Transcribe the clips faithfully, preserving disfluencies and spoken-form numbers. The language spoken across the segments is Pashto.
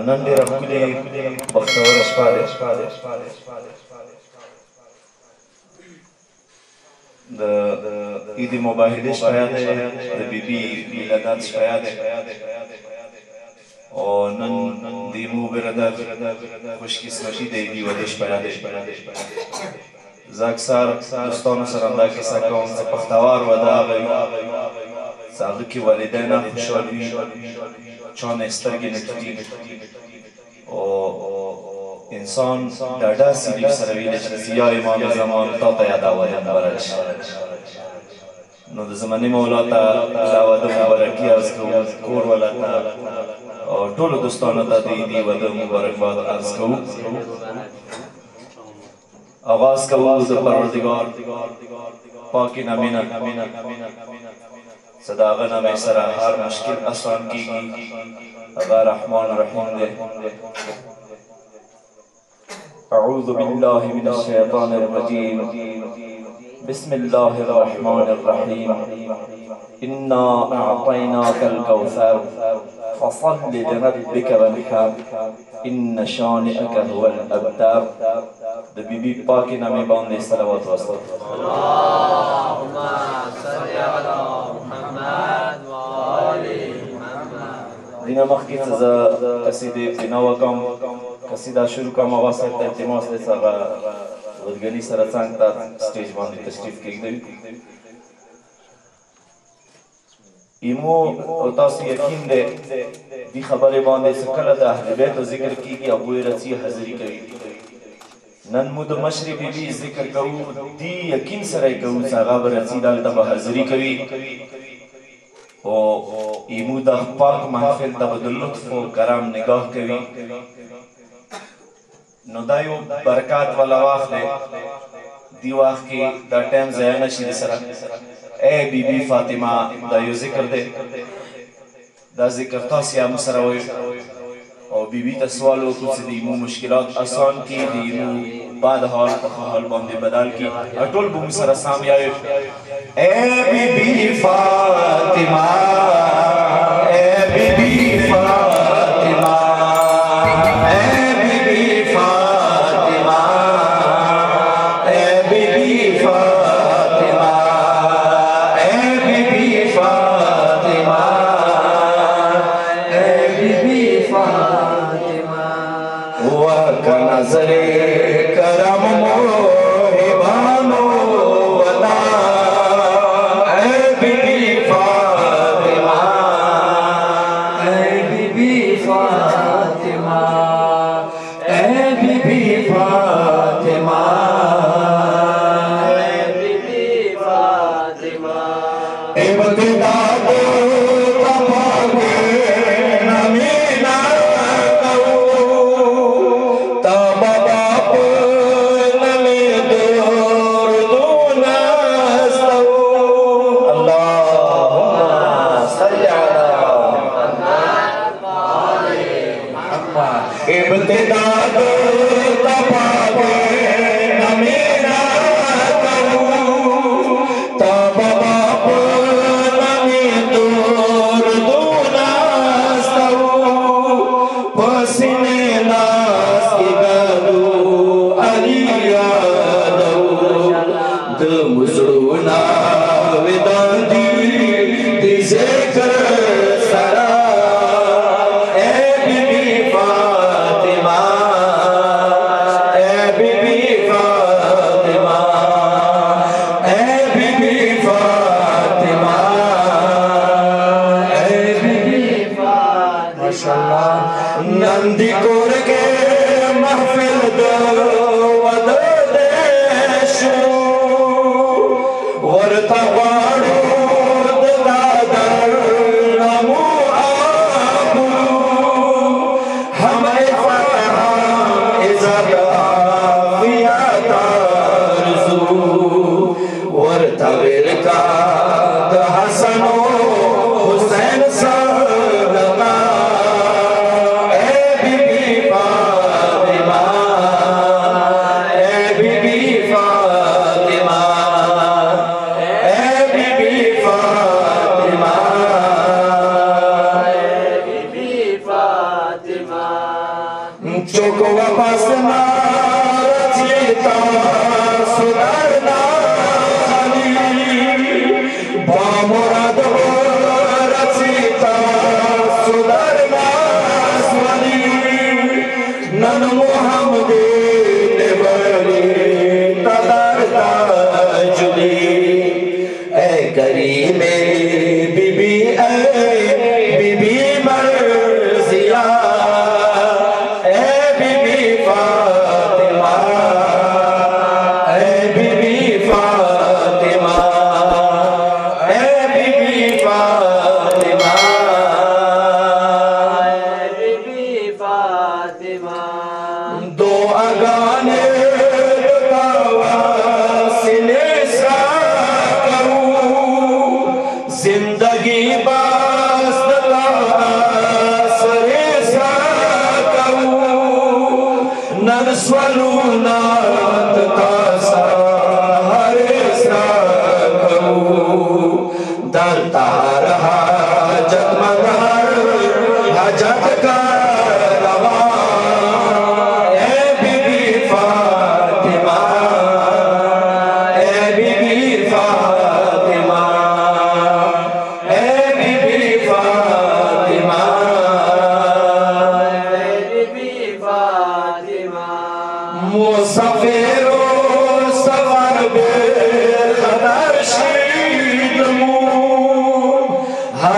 نن ډېره ښکلې بختوره شپه ده. د عید مباهلې شپه ده، د بیبي میلادات شپه ده او نن د ایمو برادر خوشقسمتي د عیدي واده شپه ده. زه اکثر دوستانو سره همدا کیسه کوم چې بختور واده هغه وي چې هغه کې والدین هم خوشحال وي، چا نه سترګې نه کېږي او انسان ډاډه سلیب سره ویلی چې یا امام زمان تا ته یاده واده مبارک شي. نو د زمانې مولا ته دا واده مبارکي عرض کوو، کور والا ته او ټولو دوستانو ته د عیدي واده مبارکباد عرض کوو. آغاز کوو د پروردګار پاک نامې نه چې د هغه نامې سره هر مشکل اسان کېږي. هغه رحمان رحیم دی. اعوذ بالله من الشیطان الرجیم. بسم الله الرحمن الرحیم. انا اعطیناک الکوثر فصل لربک وانحر ان شانئک هو الابتر. د بیبي پاکې نامې باندې صلوات واستو. اللهم صل علی محمد و آل محمد. دینه مخکې چې زه قصیدې بنا وکړم، قصیده شروع کړم، هغه صاحب ته التماس دی چې هغه ودګني سره څنګ ته سټیج باندې تشریف کېږدوي. ایمو او تاسو یقین دی دې خبرې باندې چې کله د اهل بیتو ذکر کېږي ابو رڅي حاضري کوي. نن مو د مشرې بیبي ذکر کوو، دې یقین سره یې کوو چې هغه به رڅي دلته به حاضري کوي او ایمو د پاک محفل ته به د لطف و کرم نگاه کوي. نو دا یو برکات والا وخت دی. دې وخت کې دا ټایم ضایع نه شي سره. اے بیبي فاطمه دا یو ذکر دی، دا ذکر تاسو یې هم سره وایو او بیبي ته سوال وکړو چې د ایمو مشکلات آسان کړي، د ایمو بد حال په ښه حال باندې بدل کړي. ټول به مو سره سم یایو. اے بیبي فاطمه، اے بیبي فاطمه، اے بیبي فاطمه، اے بیبي فاطمه، اے بیبي فاطمه، اے بیبي فاطمه. وکه نظر کرم محبانو ولا اے بیبي فاطمه، اے بیبي فاطمه، اے بیبي فاطمه، اے بیبي فاطمه. ابتدا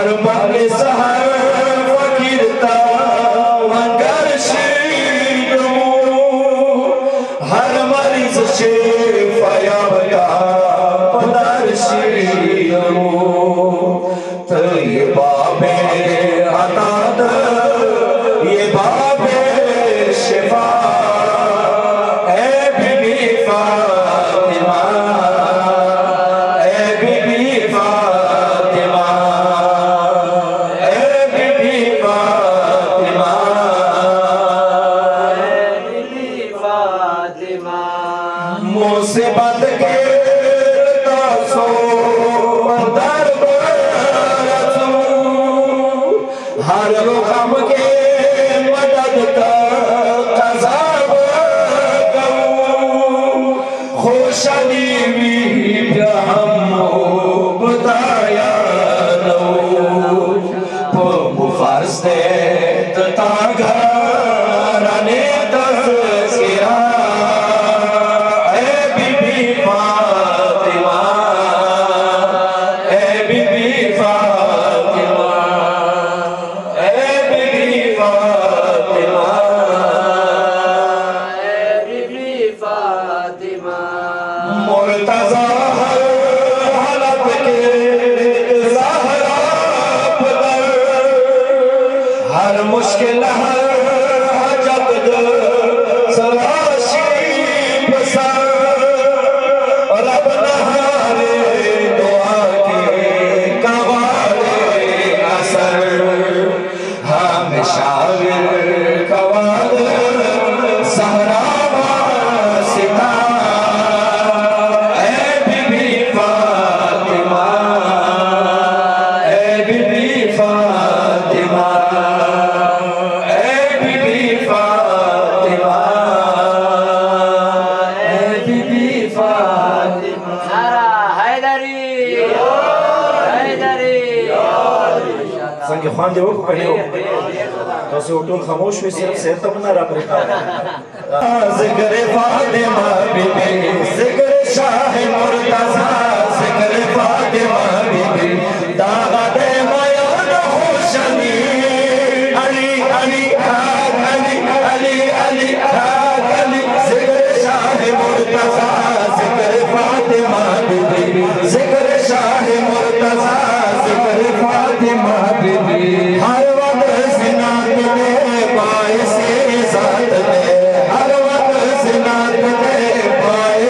हर पग सहर फकीरता मगर शीदू हर मरीज शिफा याफ्ता पदर शीदू तैयबा में अतात ये बाबे शिफा ए बीबी फातिमा ए बीबी फातिमा ए बीबी फातिमा ए बीबी फातिमा मुसीबत के तासो दर हर गम के मदद का कज़ाब करूं खुशनी भी हम बताया लो पो फर्स्ते तागा राने तस्किरा ए बीबी फातिमा ए बीबी फातिमा मुर्तज़ा हर हालत के ज़हरा पदर हर मुश्किल हर हजत सलाशी बसर रब नहारे दुआ के कवाले असर हमेशा कवाल सहरा सिता संगे खान देवो को पहले हो तो से उठूं खामोश हुई सिर्फ से तब ना रब रखा ज़िक्र फातिमा बीबी ज़िक्र शाह मुर्तज़ा ज़िक्र फातिमा बीबी दागदे मयान खुशनी अली अली अली अली अली अली ज़िक्र शाह मुर्तज़ा ज़िक्र फातिमा बीबी ज़िक्र शाह मुर्तज़ा ज़िक्र फातिमा बीबी हर वक्त सिनात में पाए से साथ में हर वक्त सिनात में पाए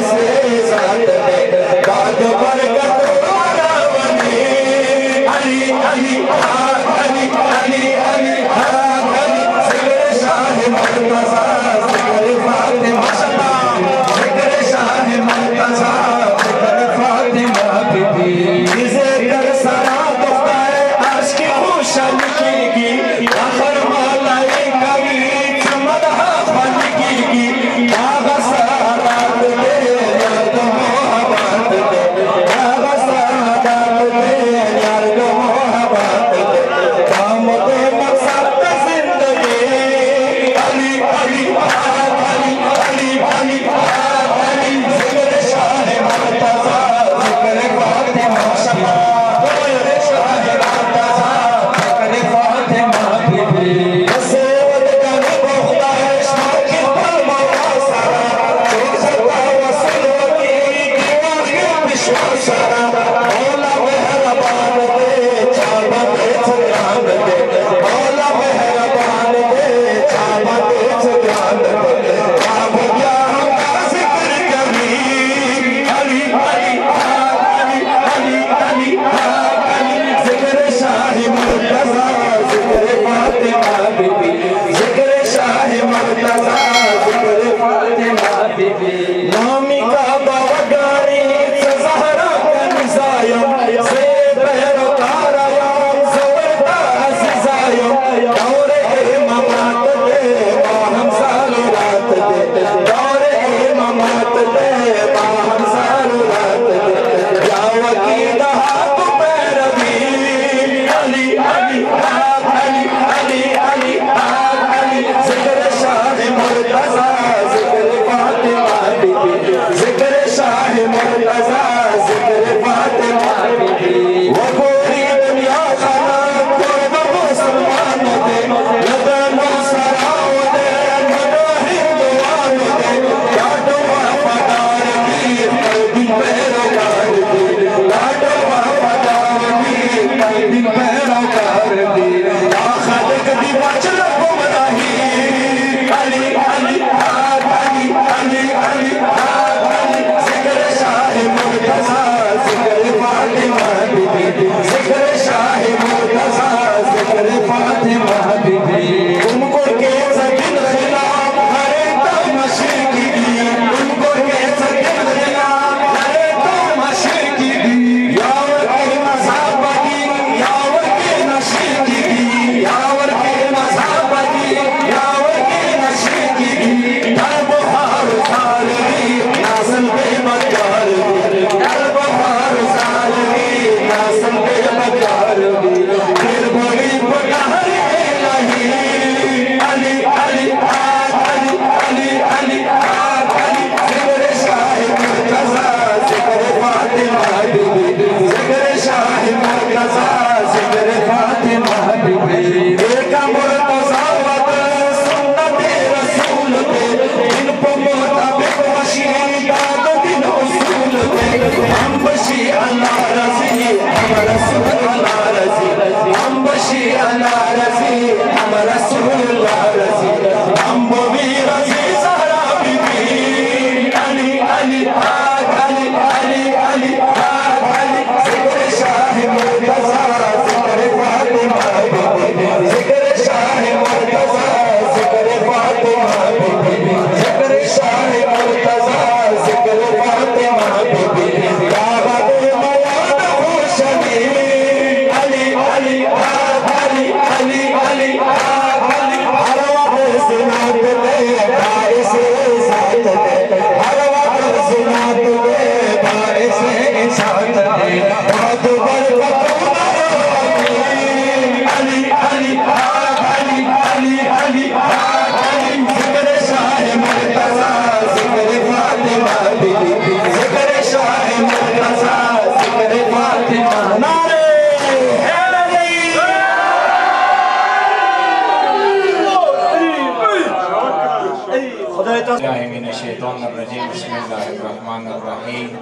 من الشيطان الرجيم بسم الله الرحمن الرحيم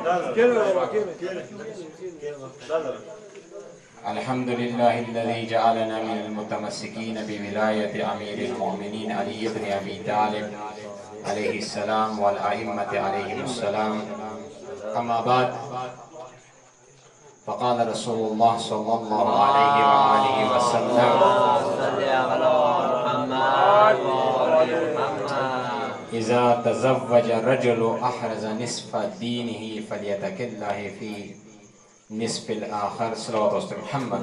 الحمد لله الذي جعلنا من المتمسكين بولاية أمير المؤمنين علي بن أبي طالب عليه السلام والأئمة عليهم السلام. أما بعد، فقال رسول الله صلى الله عليه وآله وسلم: إذا تزوج الرجل أحرز نصف دينه فليتق الله في نصف الآخر. صلوات والسلام محمد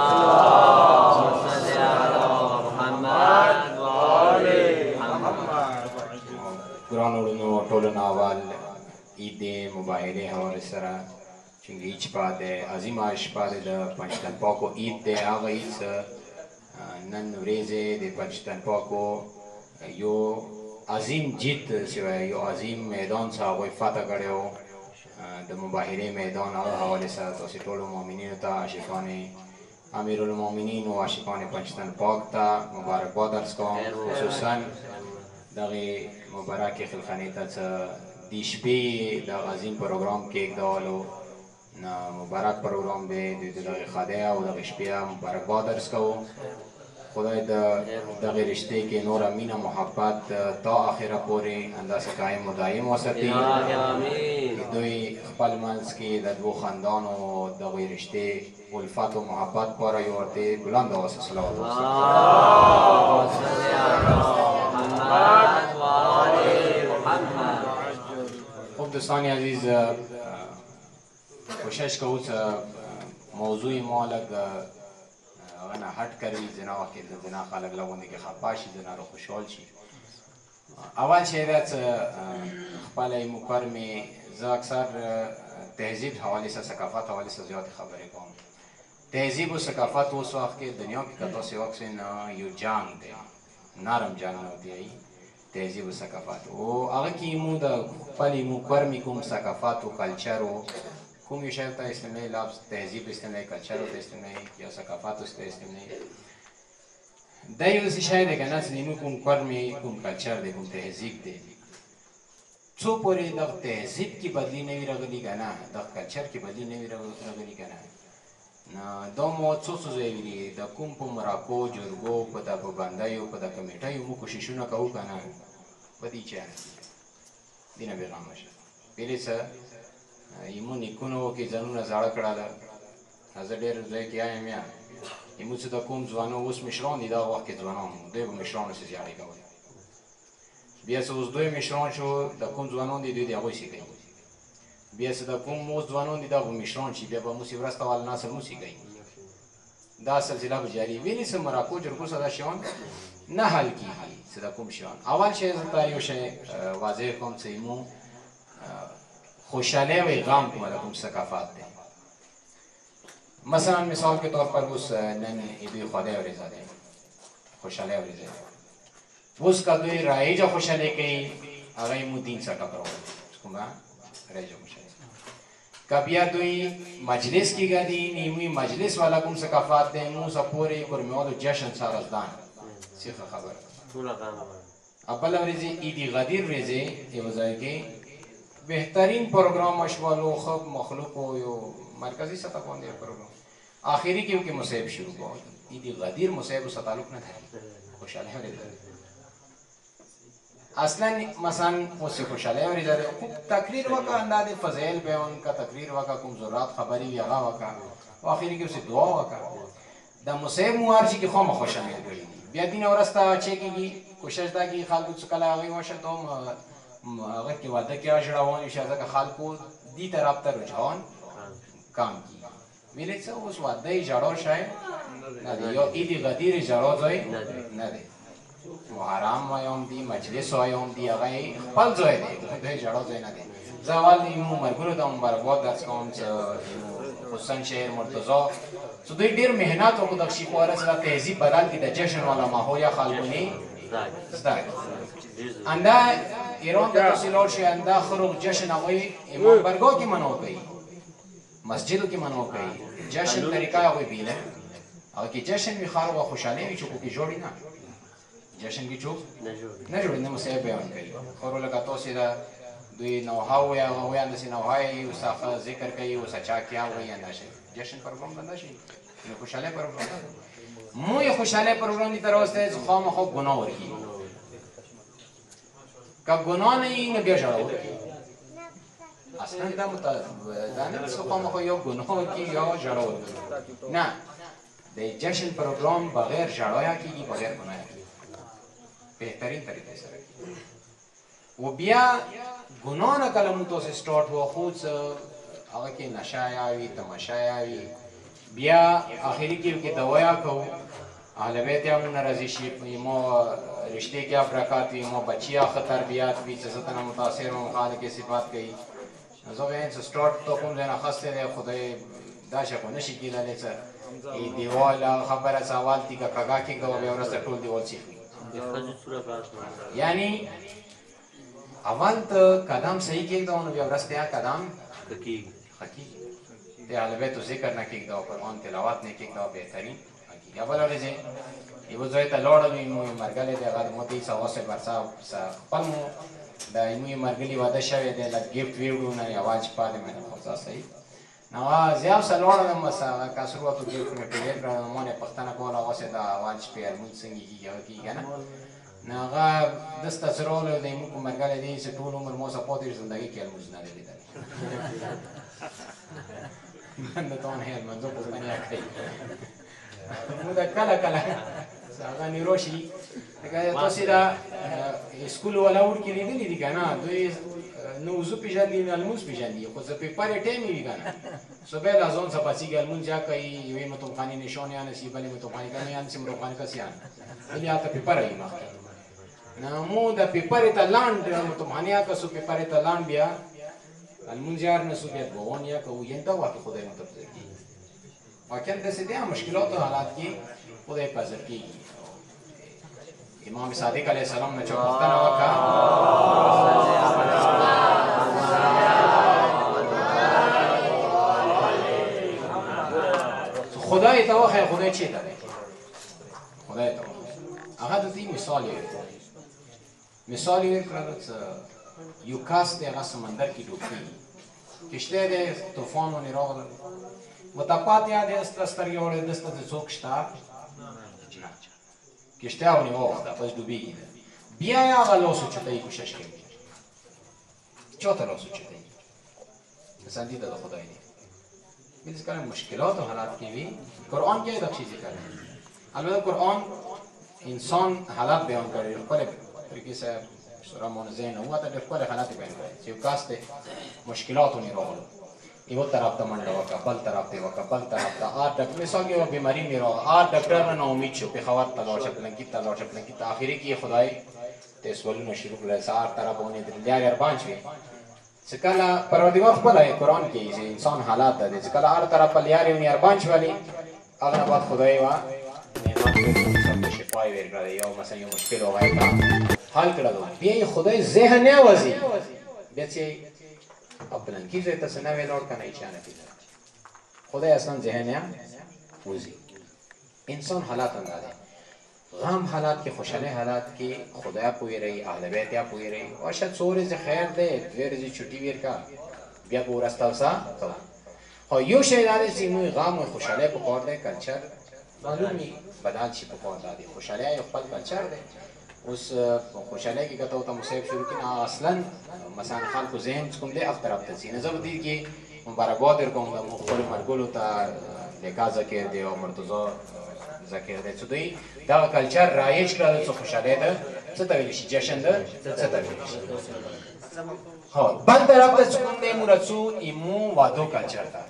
قرآن ورنو طول ناوال عيد مباهله حوالے سره چونکه هیچ پاده عظیمه شپاده د پنځتن پاکو عید دی. هغه عید نن ورځې د پنځتن پاکو یو عظیم جیت سوی یو عظیم میدان څخه هغوی فتح کړی و. د مباهلې میدان هغه حوالې سره تاسې ټولو مؤمنینو ته عاشقان امیرالمؤمنین و عاشقان پنځتن پاک ته مبارکباد عرض کوم. خصوصا دغې مبارکې خلخانې ته څه دې شپې د عظیم پروګرام کېږدولو مبارک پروګرام دی. دوی د دغې خدای او دغې شپې مبارکباد عرض کوو. خدای د دغې رشتې کې نوره مینه محبت تا آخره پورې انداسې قایم و دایم وساتي. دوی خپل منځ کې د دوو خاندانو دغې رشتې الفت و محبت پاره یو ورته بلند آواز صلوات خب دوستان عزیز، کوشش کوو چې موضوع ما لږ نه هټ کروي. ځینې وخت کې د ځینې خلک له غوندې کې خفه شي، ځینې را خوشحال شي. اول شی دا چې خپله مقر مې زه اکثر تهذیب حوالې سره ثقافت حوالې سره زیاتې خبرې کوم. تهذیب و ثقافت اوس وخت کې دنیا کې که تاسې واکسین یو جنګ دی، نرم جنګ نه دی تهذیب و ثقافت. او هغه کې مو د خپلې مقر مې کوم ثقافت و کلچر و کوم یو شی ته استعمالي لفظ تهذیب استعمالي، کلچر ته استعمالي یا ثقافت ته استعمالي. دا یو داسې شی دی که نه چې زموږ کوم کور مې کوم کلچر دی، کوم تهذیب دی، څو پورې دغه تهذیب کې بدلي نه وي راغلي که نه، دغه کلچر کې بدلي نه وي راغلي که نه، دا مو څو څه ځای ویلي د کوم په مراکو جرګو په دا پابندیو په دا کمیټیو موږ کوششونه کوو که نه په دې چې دې نه بېغمه شه. پهلې څه یمو نیکونو کې ځانونه زاړه کړله. زه ډېر ځای کې آیم یا یمو چې د کوم ځوانو اوس مشران دي، دغه وخت کې ځوانان وو، دوی به مشرانو سې زیاړې کولې. بیا چې اوس دوی مشران شو، د کوم ځوانان دي دوی د هغوی سې کوي. بیا چې د کوم اوس ځوانان دي دا به مشران شي، بیا به موسې ورسته والا نسل موسې کوي. دا سلسله به جاري وي. وینې چې مراکو جرګو سره دا شیان نه حل کېږي چې د کوم شیان. اول شی زه ته یو شی واضح کوم چې یمو خوشحالی و غم کومه د کوم ثقافت دی. مثلا مثال کے طور پر اوس نن دوی خدای ورځه دی، خوشحالی ورځه دی. اوس که دوی رایجه خوشحالي کوي هغه یې مو دین څخه ټکراوي، کومه رایجه خوشحالي. که بیا دوی مجلس کې ګډي نیموي مجلس والا کوم ثقافت دی، مو څه پورې پرمیوالو جشن سره زدان سیخه خبره. بله ورځې عید غدیر ورځې یو ځای کې بهترین پروګرام مشوالو خب مخلوق یو مرکزی سطح باندې پروګرام آخری کې کې مصیب شروع کو. عید غدیر مصیب سره تعلق نه لري، خوشاله ورځ اصلا مثلا اوس خوشاله ورځ خوب تقریر وکړه، انداز فضایل بیان کا تقریر وکړه، کوم ضرورت خبري وی هغه وکړه، او اخري کې اوس دعا وکړه. د مصیب موارشي کې خو خوشاله کړي. بیا دین اورستا چې کېږي کوشش دا کې خلکو څخه لا غوي وشه دوم هغه کې واده کې اجړاوان شي ځکه خلکو دې طرف ته رجحان کم کی ویلې څه اوس واده جړو شای نه دی یو ایدی غدیر جړو ځای نه دی محرم وایم دی مجلس وایم دی هغه خپل ځای دی د جړو ځای نه دی زوال نیمو مرګونو ته مبارکباد درس کوم چې حسین شهر مرتضی څه دوی ډیر مهنت وکړو د شي په اړه سره تهذیب بدل کې د جشن والا ماحول یا خلکونی زده انده ایران د تحصیلات شي انده خروج جشن هغه امام برګو کې منو کوي مسجدو کې منو کوي جشن طریقه هغه بیله او کې جشن وی خار او خوشاله وي چې کو کې جوړی نه جشن کې چوک نه جوړی نه مو بیان کوي خور لگا تاسو دا دوی نو هاو یا هو یا نسی نو هاي او صافه ذکر کوي او سچا کیا وي یا نشي جشن پروګرام بندا شي نو خوشاله پروګرام مو یې خوشاله پروګرام دي تر اوسه خام خو ګناه ورکی کا ګناه نه یې نه بیا جوړو اصلا دا مت دا نه څه خام خو یو ګناه کی یا جوړو نه د جشن پروګرام بغیر جوړایا کیږي بغیر ګناه بهترین طریقې سره و بیا ګناه نه کله مو تاسو سٹارټ و خو هغه کې نشه یاوي تماشا یاوي بیا اخري کې کې دوايا کو اهل بیت هم ناراضي شي مو رشته کې برکات وي مو بچیا خطر بیات وي چې ستنه متاثر او خالق کې صفات کوي زه وایم چې سٹارټ ته کوم نه خاصه دی خدای دا شکو نشي کېدلی چې دیوال خبره سوال دي کا کاګه کې دا بیا ورسته ټول دیوال شي یعنی اول ته قدم صحیح کېږدو نو بیا وروسته قدم حقیقي د اهل بیتو ذکر نه کېږدو قرآن تلاوت نه کېږدو بهترین یا بله ورځ یو ځای ته لاړم مو مرګلی دی هغه د مو ته سواسې برسا خپل مو د مو مرګلي واده شوی دی لږ ګفټ ویوړو نه اواز پاتې مې نه خو صحیح نو زه هم سره لاړم بس هغه کسرو ته ګفټ مې پیډ کړم مو نه پښتنه کوله هغسې د اواز شپې لمونځ څنګه کېږي هغه کېږي که نه نو هغه دسته چې راغلی دی موږ مرګلی دی چې ټول عمر مو څه پاتې زندګي کې لمونځ نه دی لیدلی من د تون هیل منځو پوښتنې کوي موږ کله کله هغه نیرو شي لکه تاسې دا سکول والا ورکې لیدلي دي که نه دوی نه وضو پېژندي نه لمونځ پېژندي خو څه پیپر یې ټایم وي که نه صبح له ځان څخه پاڅېږي لمونځ یا کوي یوې متوخانې نشانیان سي بلې متوخانې کنیان سي مروخانې کسیان بلې هلته پیپر وي مخکې نو مو د پیپرې ته لاندې متوخانې کسو پیپرې ته لاندې بیا لمونځ یار نه سو بیا دوغون یا کوو ینده واقع خدای متفضل کېږي واقعا داسې دي مشکلاتو حالات کې خدای پذیر کېږي امام صادق علیه السلام نه چې پوښتنه وکړه خدای ته وښیه خدای چېرته دی خدای ته هغه د دې مثال یې مثال یې ورکړه چې یو کس دی هغه سمندر کې ډوب کېږي کشتی دی طوفان ونې راغلل ورته پاتې دی سره سترګې وړې دسته چې څوک شته کشتی ونې واوښته بس ډوبېږي بیا یې هغه لاس اوچتوي کوشش کوي چاته لاس اوچتوي پسندي ده د خدای دی بلکې کله مشکلات و حالات کې وي قرآن کې دا شی ذکر دی البته قرآن انسان حالات بیان کړي خپل طریقې سره سره مونږه نه وته د خپل حالات بیان کړي چې کاس ته مشکلات ونی راغلو یو طرف ته منډه وکړه بل طرف ته وکړه بل طرف ته آ ډاکټر مثال کې بیماری مې راغله آ ډاکټر نه امید شو په خبر ته لاړ شپلن کې ته لاړ شپلن کې اخري کې خدای ته سوالونه شروع کړل سار طرف باندې درلیا یار پانچ وي څکلا پروردګار خپل قرآن کې انسان حالات ده څکلا هر طرف په لیاري ونی اربانچ والی هغه بعد خدای وا نعمت شفای ورکړه یو مثلا یو مشکل وای تا حل کړل بیا خدای ذهن نه وځي بیا چې خپل کې زه تاسو نه ویلور کنه چې نه پیدا خدای اصلا ذهن نه وځي انسان حالات اندازه غم حالات کې خوشاله حالات کې خدای پوي رہی اهل بیت یا پوي رہی او شاید سورې ز خیر ده ورځي چټي ورکا بیا ګورستاوسا خو یو شی دا چې موږ غم او خوشاله په کار ده کلچر معلومي بدل شي په کار ده خوشاله یو خپل کلچر ده اوس خوشاله کې کته ته مصیب شروع کینه اصلا مثلا خلکو ذهن کوم دی اف طرف ته سینه زو دي کې مبارکباد ورکوم د مخبر مرګولو ته لیکا ذکر دی او مرتضی ذکر دی چې دوی دا کلچر رایج کړل څه خوشاله ده څه ته ویل شي جشن ده څه ته ویل شي خو بل طرف ته چې کوم دی موږ رڅو ایمو وادو کلچر ته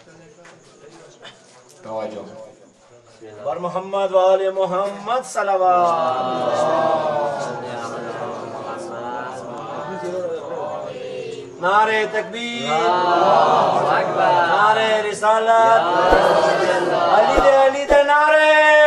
توجه بر محمد و آل محمد صلوات. نعرہ تکبیر، نعرہ رسالت، علی دے علی دے نعرہ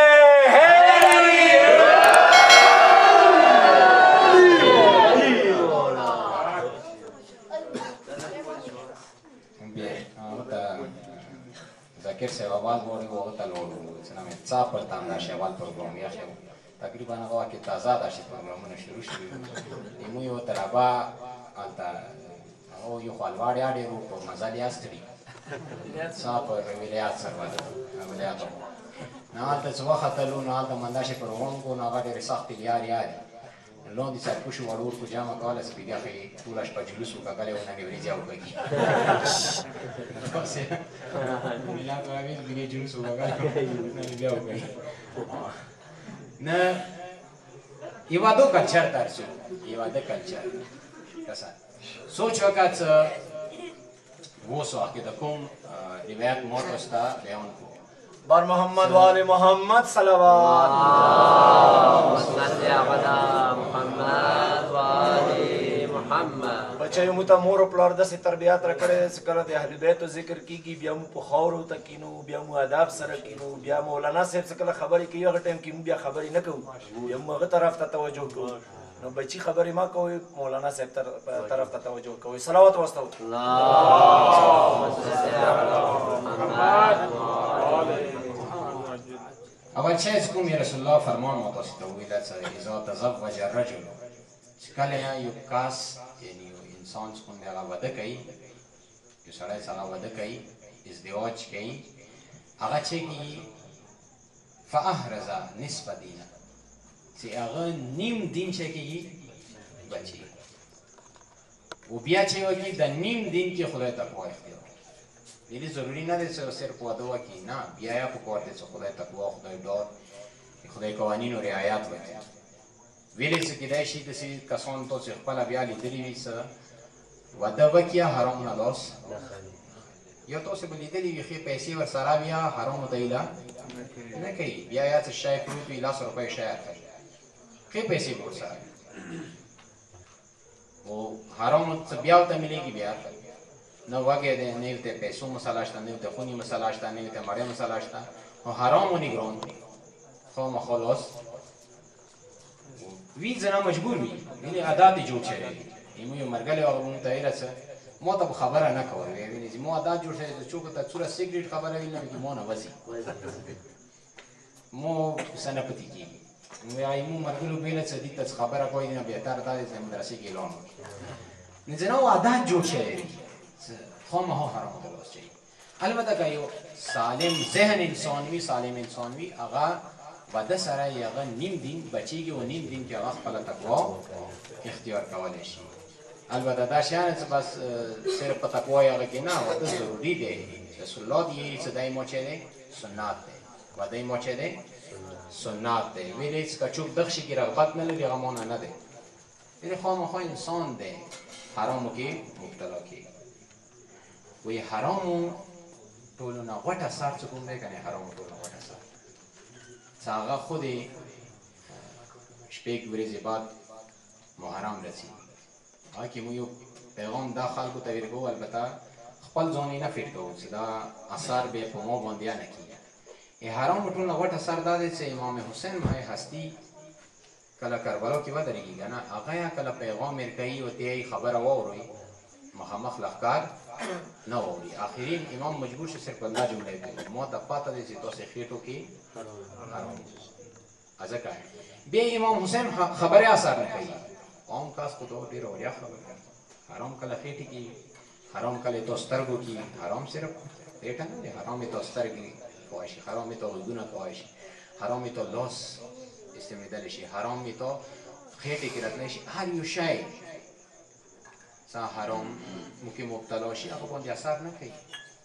ذاکر صاحب آواز بولی وہ ہوتا لوڑو چنہ میں چاپ پڑتا ہم داشت اول پروگرام یا خیو تقریبا نگوہ کی تازہ داشت پروگرامون شروع شروع ایموی و ترابا آلتا او یو خوالوار یاڑی رو پر مزالی آستری چاپ ولیات سروالو ولیاتو نا آلتا چوا خطلو نا آلتا منداشت پروگرام کو نا آگا دیر سختی لیار یاری لون دی سر پوشو وڑور کو جامع کوالا سپیدیا خی طولش پا جلوسو کا گلے اونا نی وریجاو بگی کسی ملان تو آگیز بگی جلوسو کا گلے اونا نی بیاو بگی نا ایوادو کلچر ترسو ایوادو کلچر کسا سوچ وقت وہ سو آخی دا کم روایت موتوستا بیان کو بر محمد و آل محمد صلوات. بچه مو ته مور او پلار داسې تربیات راکړی چې کله د اهل بیتو ذکر کیږي بیا مو په خاورو ته کینو بیا مو ادب سره کینو بیا مولانا صاحب څه کله خبرې کوي هغه ټایم کې مو بیا خبرې نه کوو بیا مو هغه طرف ته توجه کوو نو بچی خبرې ما کوي مولانا صاحب طرف ته توجه کوي. صلوات واستو اول شيء تكون يا رسول الله فرمان متصل وإذا إذا تزوج الرجل كلنا يقاس يعني إنسان تكون على ودكاي يسرع على ودكاي ازدواج كاي أغا شيء فأحرز نسبة دينا سي أغا نيم دين شيء بچي وبيا شيء وكي ده نيم دين كي خدای تقوى اختیار یعنی ضروری نه ده صرف وادو کی نه بیا یا پکار ده خدای تقوی خدای دار خدای قوانین و رعایت وکړي ویلې چې کیدای شي د سې کسان ته چې خپل بیا لیدلی وي څه واده وکیا حرام نه لاس یا تاسو به لیدلی وي خې پیسې ور سره بیا حرام ته ایلا نه کوي بیا یا څه شای پروت وي لاس روپۍ شای اخلي خې پیسې ور سره او حرام څه بیا ته مليږي بیا نه وګه ده نه ته پیسو مساله شته نه ته خونی مساله شته نه ته مړې مساله شته او حرام ونی ګرون خو مخلص وی زنا مجبور وي یعنی عادت جوړ شي ایمو یو مرګله او مون ته راځه مو ته خبره نه کوي ویني چې مو عادت جوړ شي چې چوک ته څوره سیګریټ خبره ویل نه کی مو نه وځي مو سنپتی کی نو ایمو مرګلو بیل څه دي ته خبره کوي نه به تر تا دې مدرسې کې اعلان نه زنا عادت جوړ شي خامه ها حرام درست شي البته که یو سالم ذهن انسانوي سالم انسانوي هغه وده سره هغه نیم دین بچیږي و نیم دین کې هغه خپل تقوا اختیار کولی شي البته دا شیان چې بس صرف په تقوا هغه کې نه وده ضروري دی رسول الله دی چې دای مو چي دی سنت دی وده مو چي دی سنت دی ویلې چې کچوک دغه شي کې رغبت نه لري هغه مونږ نه دی یعنی خامخا انسان دی حرامو کې مبتلا کیږي وی حرامو ټولو نه غټه سر چې کوم دی کنه حرامو ټولو نه غټه سر چې هغه خودې شپږ ورځې بعد محرم رسي هغه کې مو یو پیغام دا خلکو ته ورکوو البته خپل ځان یې نه فټ کوو چې دا اثر به په ما باندې نه کېږي حرامو ټولو نه غټه سر دا دی چې امام حسین مای هستی کله کربلا کې ودرېږي که نه هغه کله پیغام ورکوي او ته یې خبره واورئ مخامخ لښکار نه واوري آخرین امام مجبور شي صرف دا جمله کوي ما ته پاته دی چې تاسو خېټو کې حرام ځکه بیا امام حسین خبره اثر نه کوي عام کاس خو ته ډېره وړیا خبره ده حرام کله خېټې کې حرام کله تو سترګو کې حرام صرف خېټه نه دی حرام تو سترګې کوای شي حرام تو غوږونه کوای شي حرام تو لاس استعمال شي حرام تو خېټې کې راتلی شي هر یو شی څه حرام مو کې مبتلا شي هغه باندې اثر نه کوي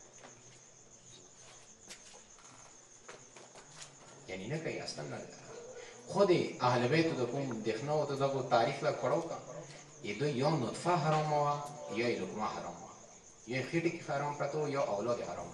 یعنی نه کوي اصلا نه خود اهل بیت د کوم دښنه او د دغه تاریخ لا کړو کا یدو یا نطفه حرام وه یا لقمه حرام وه یا خیټه کې حرام پرته یا اولاد حرام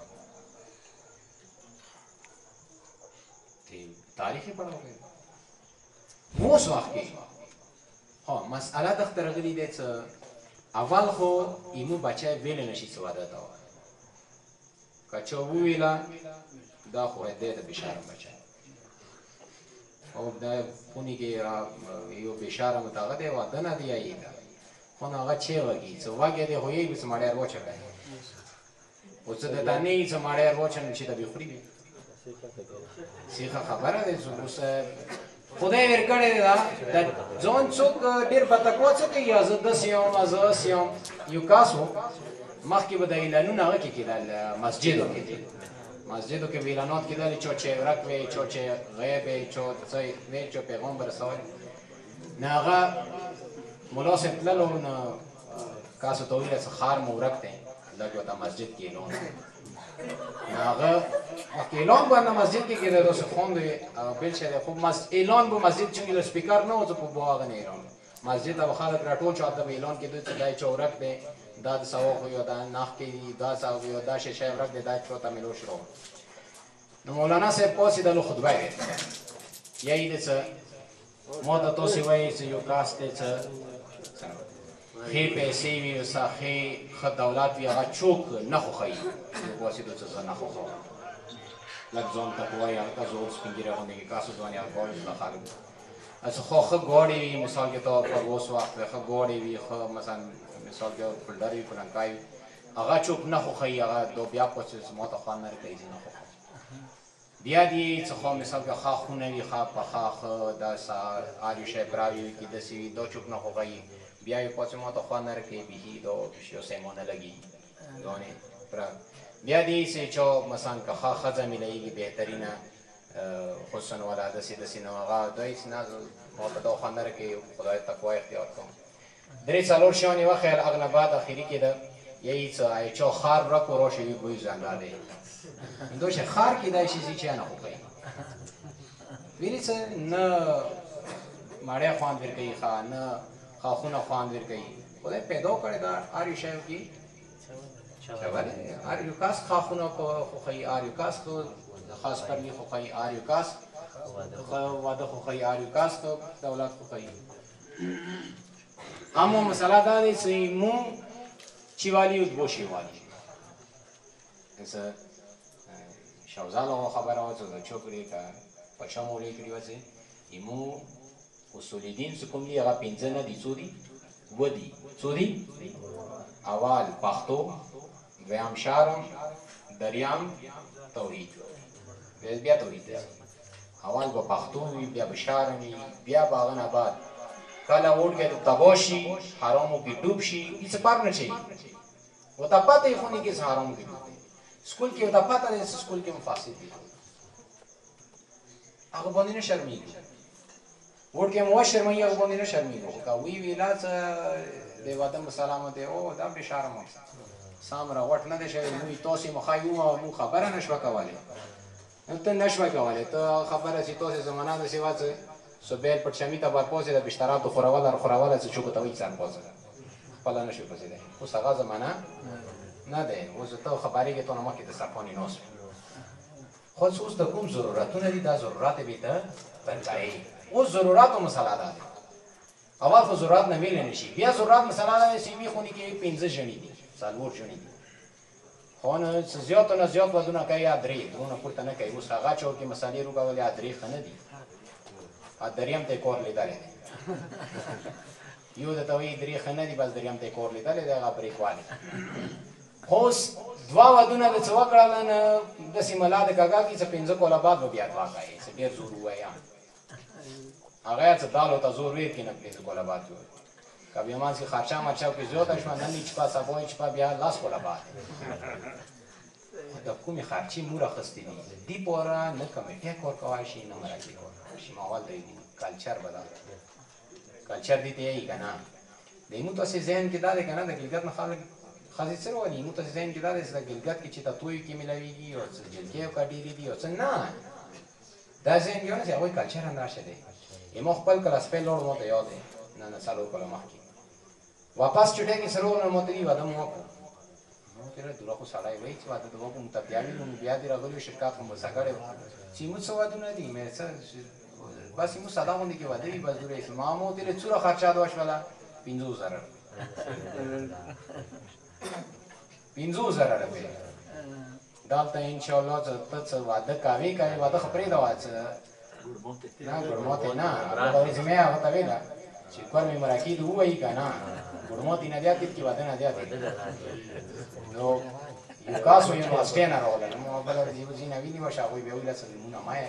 تاریخ پڑھا ہوگا موس وقت کې ها مسئله دغه راغلي ده چې اول خو ایمو بچای ویل نشي څه واده تا کچو ویلا دا خو دې د بشاره بچای او دا پونی کې یو بشاره متغه دی واده نه دی ایدا خو نه هغه چې وږي څه وږي دی خو یې به سماړی ورچا کوي او څه د دانې څه ماړی ورچا چې دا به خوري سیخه خبره ده اوس خدای ورکړی دا د ځون څوک ډېر بتکوا څه کوي یا زه داسې یم زه داسې یم یو کس و مخکې به د اعلانونه هغه کې کېدل مسجدو کې مسجدو کې به اعلانات کېدل چا چې ورک وی چا چې غیب وی چا څه وی چا پیغام به رسول نه هغه ملا صاحب تللو نه کاسو ته ویل چې خار مو ورک دی لږ ورته مسجد کې اعلان هغه اعلان باندې مسجد کې کېده داسې خوند بل شی دی خو اعلان به مسجد چونکې د سپیکر نه و څه په هغه نه اعلان مسجد ته به خلک راټول چا ته به اعلان کېده چې دا چا ورک دی دا د سوق یا دا ناخ کې دا سوق یا دا شی ورک دی دا چا ته ملو شروع نو مولانا صاحب پاسېدلو خطبه یې یا یې څه ما ته تاسې وایي چې یو کس دی چې ښې پیسې وي او څه ښې ښه دولت وي هغه څوک نه خوښوي نو پاسېدو چې زه نه خوښوم لږ ځان ته وایي هغه ته زور سپین ږیری غوندې کې کاسو ځواني هغه غواړي چې د خلک اڅه خو ښه ګاډې وي مثال کې طور پر اوس وخت ښه ګاډې وي ښه مثلا مثال کې فلډر وي پلنکای وي هغه څوک نه خوښوي هغه دا بیا پاسې ما ته خوند نه راکوي زه نه خوښوم بیا دې څه خو مثال کې ښه خونه وي ښه پخه ښه داسې هر یو شی پراوي وي کې داسې وي دا څوک نه خوښوي بیا یې پاسې ما ته خوند نه راکوي بیخي دا یو څه ما نه لګي یعنې بیا دې چې چا مثلا که ښه ښځه میلهیږي بهترینه حسن والا داسې داسې نو هغه دا هېڅ نه ما ته دا خوند نه راکوي خدای تقوا اختیار کوم درې څلور شیان یې وښیل هغه نه بعد اخري کې ده یا یې څه چا خار ورک و راشي وي بوی ځانګړی دی دا چې خار کېدای شي چې چا نه خوښوي ویني څه نه ماړی خوند ورکوي ښه نه خاخونه خوند ورکوي خدای پیدا کړی دا هر یو شی کې هر یو کس خاخونه خوښوي هر یو کس خاص پرلی خوښوي هر یو کس واده خوښوي هر یو کس دولت خوښوي اما مسله دا دی چې مو چی والی و دو شی والی مثلا شوزال هغه خبره وه چې د چوکړې که پچه مو لوی کړي وه چې ایمو اصول دین چې کوم دي هغه پنځه نه دي څو دي اووه دي څو دي اول پښتو دویم شرم دریم توحید بیا توحید دی اول به پښتو وي بیا به شرم وي بیا به هغه نه بعد کله ووټ کې تباه شي حرامو کې ډوب شي هېڅ فرق نه چي ورته پته یې خو نه کې حرامو کې ډوب دی سکول کې ورته پته دی چې سکول کې مفاسد دي هغه باندې نه شرمېږي ووټ کې مو وشرموي هغه باندې نه شرمېږي خو که وی ویلا څه د واده مسلامه دی او دا بې شرمه سام را غوټ نه دی شوی موږ تاسې مخای وو موږ خبره نه شوه کولی ته نه شوه کولی ته خبره چې تاسې زمانه داسې وه چې سبیل پټشمي ته باید پوسېده بشتراب د خوروله خوروله چې چوکو ته وایي ځان پوسېده خپله نه شو پوسېدی اوس هغه زمانه نه دی اوس ته خبرېږې ته نه مخکې د سرپانې ناست خو اوس د کوم ضرورتونه دي دا ضرورت یې ته بندایي اوس ضرورتو مسله ده اول خو ضرورت نه ویلی نه شي بیا ضرورت مسله ده چې وي خونې کې پنځه ژڼې دي څلور ژڼې دي خو نه زیاتو نه زیات ودونه کوي یا درې درونه پورته نه کوي اوس هغه چور کې مسالې روږول یا درې ښه نه دي دریم ته کور لیدلی دی یو درته وایي درې ښه نه دي بس دریم ته کور لیدلی دی هغه بریکوالی خو اوس دوه ودونه د څه وکړل نه داسې ملا د کاکا کې څه پنځه کاله بعد به بیا دوه کوي څه ډېر زور ووایه هغه یې څه دال ورته زور ویر کړي نه پنځه کاله بعد جوړ که بیا منځ کې خرچه مرچه وکړي زیاته شوه نن یې چپه سبا یې چپه بیا لس کاله بعد د کومې خرچې مور اخیستې دي دې پوره نه کمیټې کار کولی شي نه مرکې کار کولی شي ماحول دی کلچر به دا کلچر دې ته یایي که نه د ایمو تاسې ذهن کې دا دی که نه د ګلګت نه خلک ښځې څه رواني ایمو تاسې ذهن کې دا دی چې د ګلګت کې چې تتویو کې میلاویږي او څه جلکې او که ډېرې دي او څه نه دا ذهن یو نه چې هغوی کلچر انداشه دی ایمو خپل کله سپی لوړ ما ته یاد دی نه نه څلور کاله مخکې واپس چټه کې سره ونه مو ته دی واده مو وکړو نو تیرې دوه خو سړی وایي چې واده ته وکړو مو ته بیا ویلو بیا دې راغلو شرکت هم وسګړې چې موږ څه وادونه دي مې څه بس موږ ساده غونډې کې واده وي بس دوی ما مو تیرې څوره خرچه دا شولا پنځوس زره پنځوس زره روپۍ دلته ان شاء الله ته څه واده کوي کوي واده خبرې دا واڅ نه ګورموته نه دا زمې هغه ته ویلا چې کور مې مراکید وایي کنه ګورموته نه دیات کې واده نه دیات نو یو کاسو یو واسټه نه راغله نو بل دې وځي نه ویني وشا وي به ویلا سره مونږه ما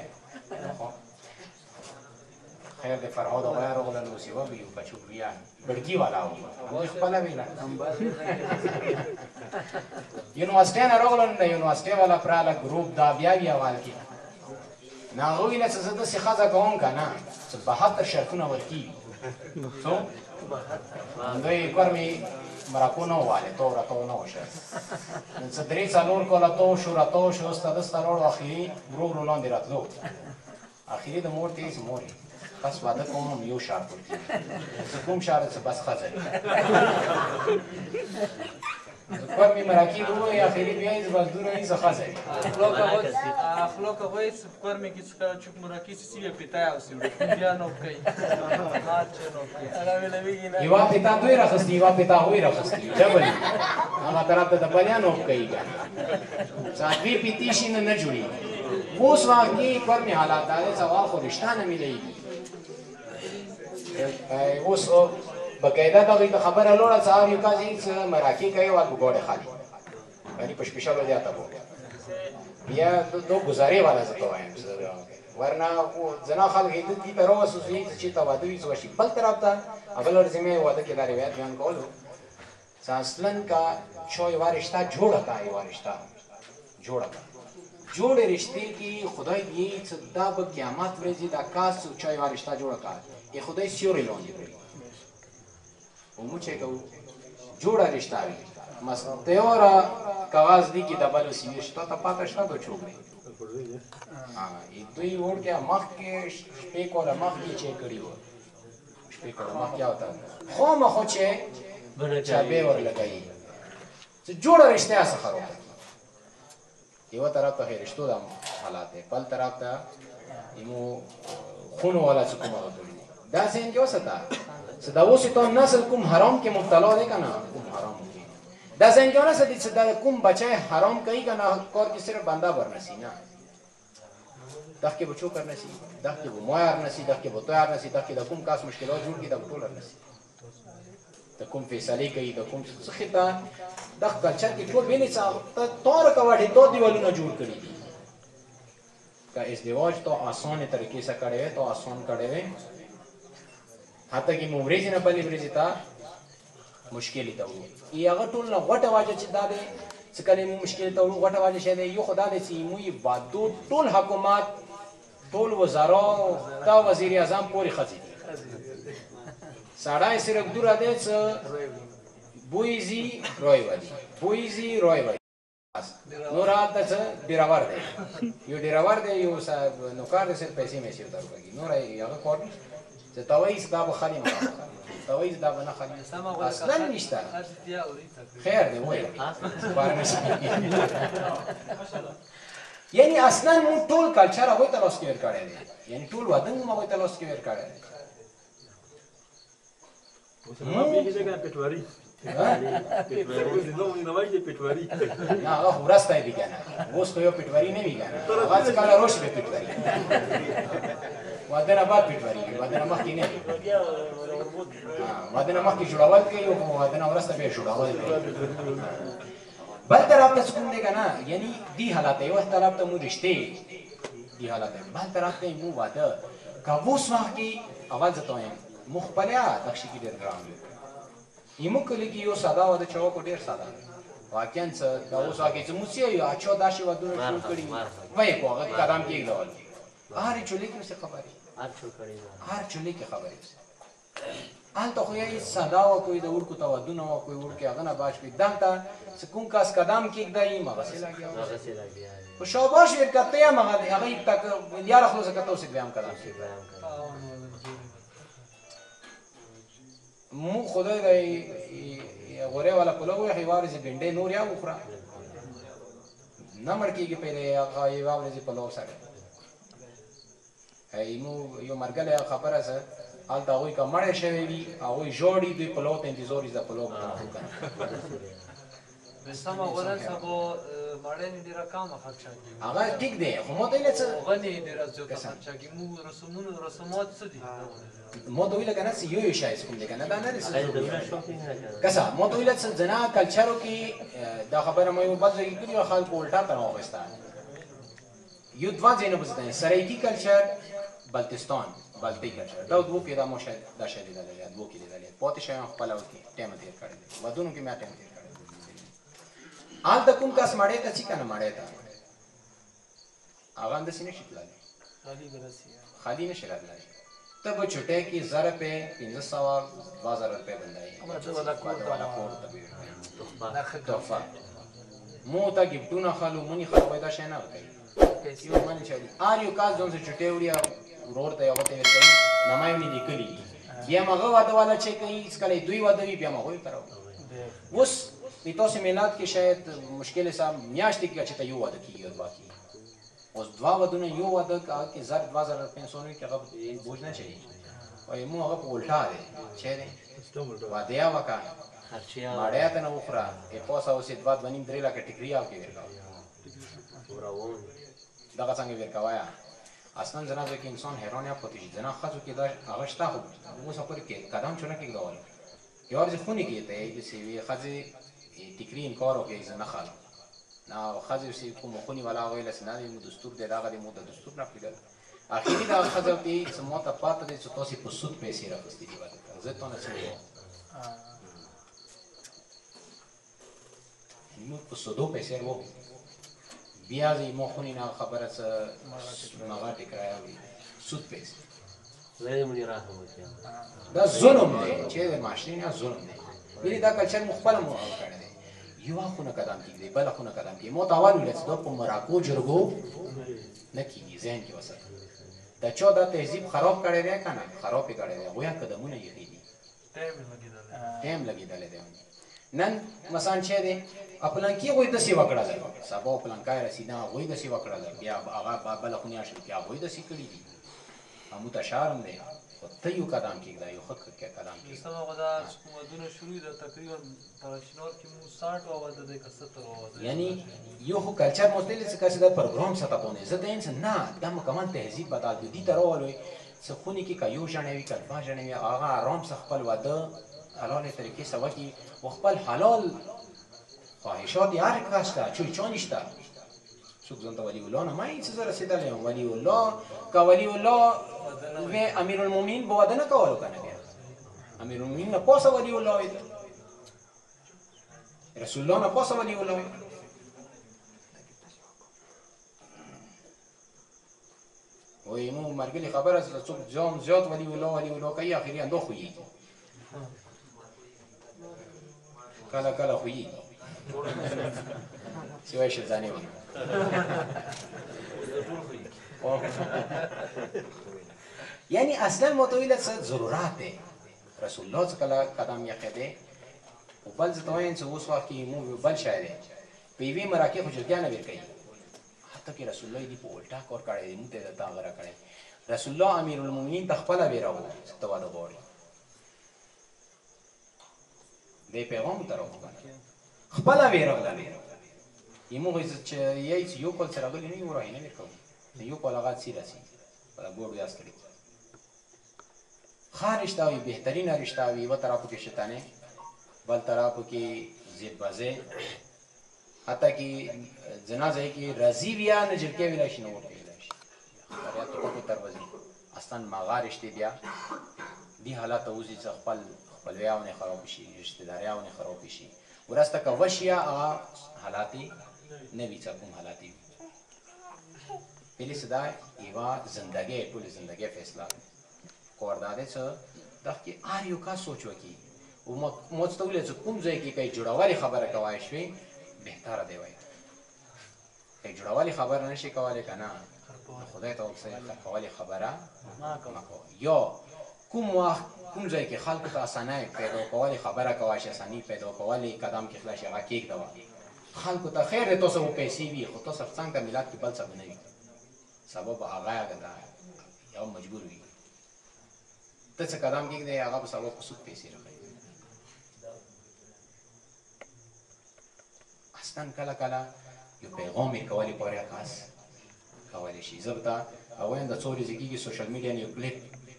خیر د فرهاد او غیر راغله نو سیوا به یو بچو بیا بڑکی والا و موږ خپل ویلا یونیورسيټي نه راغله نو یونیورسيټي والا پراله ګروپ دا بیا بیا وال کې نه غوینه څه د څه خزه کوم کنه چې بهتر شرطونه ورکی څو دوی کورمي مراکو نه واله تو راته نه وشه څه درې څلور کوله تو شو راته شو ستاسو ستارو اخیری ورو ورو لاندې راتلو اخیری د مور تیز موري بس واده کوم یو شرط ورکی کوم شرط څه بس خزه کورمي مراکی وو یا اخیری بیا یې بس دوره یې څه خزه اخلاق وای کورمي کې څه چوک مراکی څه سی پیتا اوسې بیا نو کوي یو پیتا دوی راخستی یو پیتا وې راخستی جبل هغه طرف ته د بلیانو کوي ځکه پیتی شي نه جوړي اوس واقعي کورمي حالات دا سوال خو رښتا نه ملي اوس بقاعده دا خبره لوړه صاحب یو کازي مراکی کوي او وګوره خالي یعنی په سپیشل وجه تا وو بیا دو گزارې والا زته وایم ورنه زنا خلک دې دې تر اوسه چې تا واده وي څه شي بل طرف ته اول ورځې مې واده کې دا روایت بیان کولو اصلاً کا چوي وارشتہ جوړه کا ای وارشتہ جوړه کا جوړې رشتې کې خدای دې صدا په قیامت ورځې دا کاس چوي وارشتہ جوړه کا ای خدای سیوري لونی کړی ومو چې کو جوړه رشتہ وي مثلا تیورا کاغذ دی کې دبل سیوی شته ته پاتې شته د چوکړي ها دوی ورته مخ کې شپې کوله مخ کې چې کړی و شپې کوله مخ کې اوته خو مخ چې چا به ور لګایي چې جوړه رشتہ څخه راو یو طرف ته رشتو د حالات په بل طرف ته یمو خونو والا څه کومه دا څنګه وستا صدا اوس ته نسل کوم حرام کې مبتلا دی کنه کوم حرام دا څنګه نه سدي چې دا کوم بچای حرام کوي کنه کور کې صرف بندا ورنسی نه دغه بچو کرنسی دغه بو موار نسی دغه بو توار نسی دغه د کوم کاس مشکلات جوړ کی د ټول نسی د کوم فیصله کوي د کوم څه خطا دغه کلچر کې ټول ویني څه تور کواټي دوه دیوالونه جوړ کړی دي کا ازدواج تو آسان طریقې سره کړي تو آسان کړي حتی کې موريز نه بلې ورځي تا مشکل ته وو یغه ټول نه غټه واجه چې دا دې څه کله مو مشکل ته وو غټه واجه شه یو خدا دې چې مو یې بادو ټول حکومت ټول وزرا تا وزیر اعظم پوری خزي سړای صرف دور دې څه بويزي روي ودی بويزي روي ودی نو راته څه ډیراور دی یو ډیراور دی یو نو کار دې سر پیسې مې شي درکړي نو راي هغه کوټ چې توایس دا بخاري ما توایس دا بنا خالي اصلا نشته خیر دی وای یعنی اصلا مو ټول کلچر هغه ته لاس کې ور کړی دی یعنی ټول ودان مو هغه ته لاس کې ور کړی دی ما بیګه څنګه پټواري پټواري نو نو وایي پټواري نه هغه ورسته دی کنه اوس خو یو پټواري نه وی کنه هغه څنګه روش به پټواري ودانه بعد پټواري ودانه مخکې نه ودانه مخکې جوړول کوي او ودانه ورسته به جوړول کوي بل طرف ته څنګه دی کنه یعنی دی حالت یو طرف ته مو رشته دی حالت بل طرف ته مو واده کاوس واکي اواز ته یم مخبلیا دښی کې ډیر ګرام دی یمو کلی کې یو ساده واده چاو کو ډیر ساده واقعا څه دا اوس واکي چې مو سي یو اچو داشي ودونه شروع کړی وای کو هغه قدم کې ډول هر چولې کې څه خبري هر څو کړي هر چولې کې خبري آل ته خو یې ساده او کوئی د ورکو ته ودونه او کوئی ورکه هغه نه باش کوي دلته کوم کاس قدم کې دای مغه سي لاګي هغه څه لګي او شاباش ورکته یا مغه هغه تک یار خلاص کته اوس بیان کړم شي بیان کړي مو خدای د غورې والا پلو وخې وارزې بنډۍ نور یا وخوره نه مړ کېږي پهلې هغه یوه ورځې پلو سره مو یو ملګری خبره څه هلته هغوی که مړی شوی وي هغوی ژاړي دوی پلو ته انتظار وي چې د پلو به تنخو که به سمه غورن سبا مړی ډېره کمه خرچه کېږي هغه ټیک دی خو ما ته ویله څه غني ډېره زیاته خرچه کېږي مو رسومونه رسومات څه دي ما ته ویله که نه څه یو یو شی کوم دی که نه دا نه دی څه که څه ما ته ویله څه زنا کلچرو کې دا خبره ما یو بل ځای کې کړې وه خلکو الټا ته راواخیسته یو دوه ځایونه پسې دی سرایکي کلچر بلتستان بلتی کلچر دا دوه کې دا ما شاید دا شاید لیدلی یا دوه کې لیدلی پاتې شیان خپله کې ټایمه تېر کړی دی ودونو کې مې ټایم تېر کړی دی هلته کوم کس مړی ته ځي که نه مړی ته هغه همداسې نه شي تللی خالي نه شي راتللی ته به چټۍ کې زر روپۍ پنځه سوه دوه زره روپۍ بندوي والا کور ته به ورکوي تحفه مو ته ګفټونه خلو مونې خلک به دا شی نه ورکوي یو منې چلي هر یو کس ځان څه چټۍ وړي ورور ته یې هغه ته ورکوي نما یې ونې لیکلي بیا هم هغه واده والا چې کوي هېڅکله دوی واده وي بیا هم هغوی ورته راوړي اوس د تاسو میلاد کې شاید مشکل حساب میاشتې کې چې ته یو واده کېږي او دوه کېږي اوس دوه ودونه یو واده هغه کې زر دوه زره پنځه وي کې هغه بوج نه چي وایي مو هغه په الټا دی چې دی واده یې وکړه مړی ته نه وخوره یې پوسه اوس یې دوه دوه نیم درې لکه ټیکري او کې ورکوه دغه څنګه ورکوایه اصلا جنازه کې انسان حیران یا پاتې شي جنا ښځو کې دا هغه شته خو اوس پورې کې قدم چونه کېږدول یو ورځ خونې کې ته یې چې وي ښځې ټیکري انکار وکړي زه نه خالم نه ښځې چې کوم خونې والا ویل چې نه دی مو دستور دی دغه دی مو د دستور نه پرېږدل اخري دغه ښځه ورته وایي چې ما ته پاته دی چې تاسې په سود پیسې راخیستې دي واده ته زه تا نه څه ووایم موږ په سودو پیسې ووایم بیا زه ما خونې نه خبره څه مغاټې کرایه وړي سود پیسې دا ظلم دی چې د معاشرې نه ظلم دی ویلې دا کلچر مو خپله مو هغه کړی دی یوه خونه قدم کېږدي بله خونه قدم کېږي ما ته اول ویله چې دا په مراکو جرګو نه کېږي ذهن کې وساته د چا دا تهذیب خراب کړی دی که نه خراب یې کړی دی هغوی قدمونه یې دي ټایم لګېدلی دی نن مثلا چې دی پلانکي هغوی داسې وکړلی سبا پلانکی رسېده هغوی داسې وکړلی بیا هغه بله خونې اخلي بیا هغوی داسې کړي دي همو ته شرم دی خو ته یو قدم کېږده یو ښه قدم کېږده سم هغه دا ودونه شروع ده تقریبا په چنار کې مو ساठ واده دی که ستر واده یعنی یو خو کلچر مو ته چې کاسه دا پروګرام ستا پونه زه ته انسان نه دا مکمل تهذیب بدل دي ته راولوي څه خونی کې کا یو ژوند وی کله ژوند وی هغه آرام څخه خپل واده حلال طریقې سوا کی خپل حلال خواهشات هر کس ته چوي چونشته څوک ځان ته ولی الله نه ما هیڅ زره رسیدلی یم ولی الله که ولی الله و امیر المؤمنین به واده نه کولو که نه بیا امیر المؤمنین نه پاسه ولی الله وی رسول الله نه پاسه ولی الله وی وی مو مرګلی خبره چې څوک ځان زیات ولی الله ولی الله کوي اخري اندو خویږي کله کله خویږي سوای شي ځانې ونه یعنی اصلا متویل څه ضرورت دی رسول الله څخه کله قدم یقیده او بل ځای ته وایم چې اوس وخت کې مو بل شاعر دی په یوې مراکې خو جرګیانه ورکوي حتی کې رسول الله دې په الټا کار کړی دی موږ ته د تا غره کړی رسول الله امیر المؤمنین ته خپله ویراوه چې ته واده غواړي دې پیغام ته راوغواړه خپله ویراوله یمو چې یی چې یو کال سره غلی نه یو راهی نه ورکوم یو کال هغه سی راسي په ګوډ یاس کړی ښه رشته وي بهترینه رشته وي یوه طرفو کې شیطانې بل طرفو کې زیب بازۍ حتی کې جنازه کې راضي بیا نه جرګې ویلی شي نه ورته ویلی شي خبریات ټوټو تر وځي اصلا ماغه رشتې بیا دې حالت ته وځي چې خپل خپلویاونه خراب شي رشتهداریاونه خراب شي ورسته که وشي هغه حالات نه وي څه کوم حالات وي پهلې څه دا یوه زندګۍ ټولې زندګۍ فیصله کور دا دی چې دغه کې هر یو کس سوچ وکړي او ما څه ته وویل چې کوم ځای کې که جوړوالي خبره کولی شوې بهتره دی وایي که جوړوالي خبره نه شي کولی که نه خدای ته ورپسې کولی خبره مه کوه یا کوم وخت کوم ځای کې خلکو ته اسانۍ پیدا کولې خبره کوه چې اساني پیدا کولې قدم کې خلاص هغه کېږدوه خلکو ته خیر دی تاسو به پیسې وي خو تاسو څنګه د ملت کې بل څه به نه وي سبب هغه ده یو مجبور وي ته څه قدم کېږدې هغه به سبا په سود پیسې راکوي اصلا کله کله یو پیغام یې کولی پورې خاص کولی شي زه به ته وایم د څو ورځې کېږي سوشل میډیا نه یو کلیپ